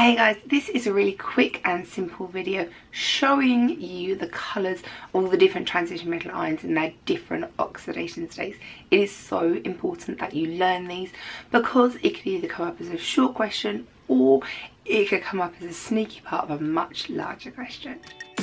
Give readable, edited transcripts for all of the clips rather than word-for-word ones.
Hey guys, this is a really quick and simple video showing you the colours of all the different transition metal ions and their different oxidation states. It is so important that you learn these because it could either come up as a short question or it could come up as a sneaky part of a much larger question.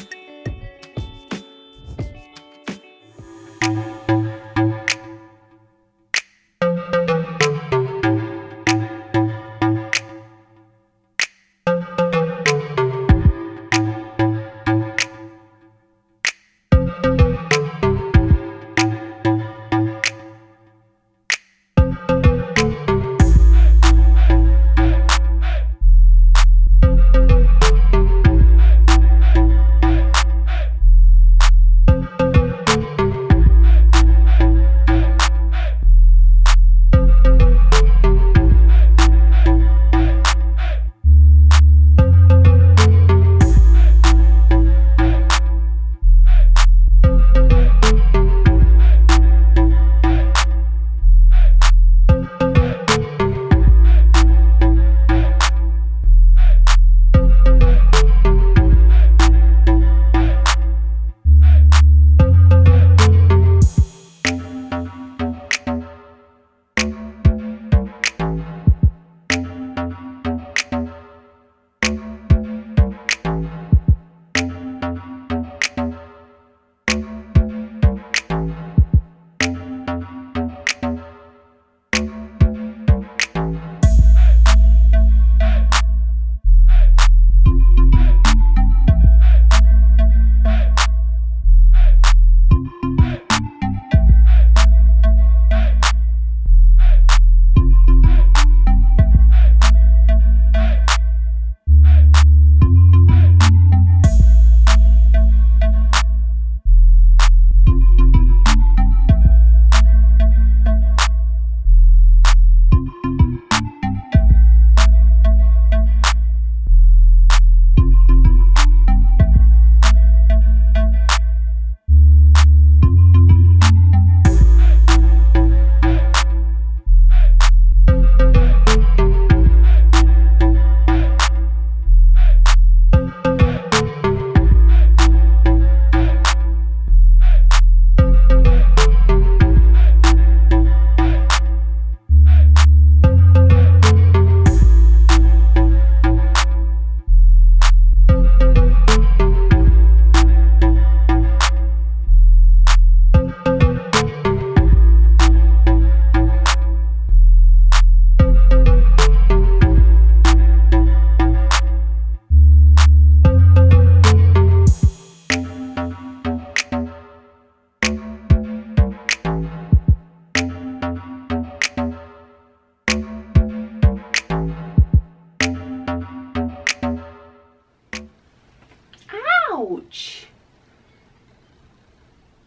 Ouch!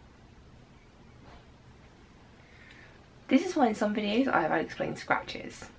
This is why in some videos I have unexplained scratches.